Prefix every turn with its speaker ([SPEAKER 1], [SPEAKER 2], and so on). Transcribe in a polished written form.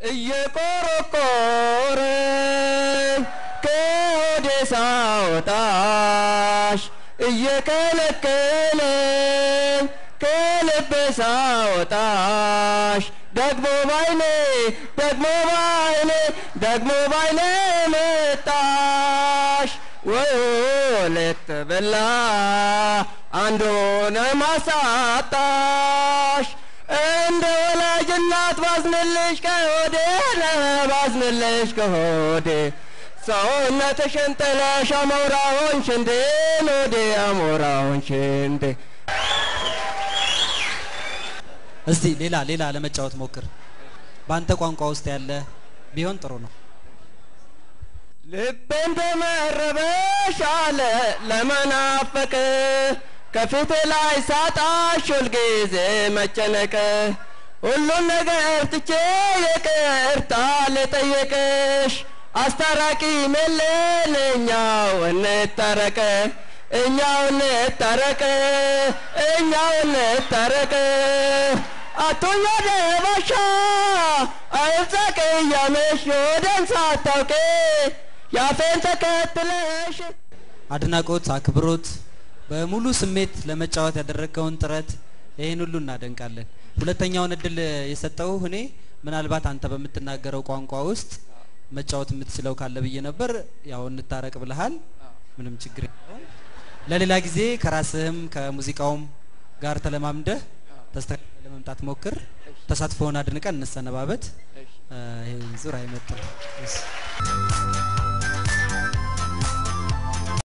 [SPEAKER 1] እየቆረቆረኝ ከሆዴ ሳወጣሽ እየከለከለኝ ከልቤ ሳወጣሽ ደግሞ ባይኔ መጣሽ ወለት በላ አንዶነ ማሳጣሽ እንደ ወላጅ እናት ባዝንልሽ ከሆዴ ሰውነትሽን ጥለሽ አሞራውንሽ እንዴ ኖዴ አሞራውንሽ እንዴ
[SPEAKER 2] እስቲ ሌላ ለመጫወት ሞክር ባንተ ቋንቋ ውስጥ ያለ ቢሆን ጥሩ ነው
[SPEAKER 1] ልቤ እንደመረበሽ አለ ለመናፈቅ ከፊት ላይ ሳጣሽ ሁልጊዜ መጨነቅ ሁሉን ነገር ትቼ ይቅርታ ልጠይቅሽ አስታራቂ መለል እኛው እንታረቅ አቶኛ ደባሻ አይብዛቅ ያመሽ ወደን ሳታውቂ ያፌን ተከትለሽ
[SPEAKER 2] አድናቆት አክብሮት በሙሉ ስሜት ለመጫወት ያደረከውን ጥረት ይሄን ሁሉ እናደንቃለን ሁለተኛውን እድል የሰጠው እኔ ምናልባት አንተ በመትናገረው ቋንቋ ውስጥ መጫወት የምትችለው ካለ ብዬ ነበር ያው እንታረቅ ብለሃል ምንም ችግር የለውም ለሌላ ጊዜ ከራስህም ከሙዚቃውም ጋር ተለማምደህ ተስተካክለ ለመምጣት ሞክር ተሳትፎውን አድንቀን እንሰነባበት ይሄን ዙር አይመጣም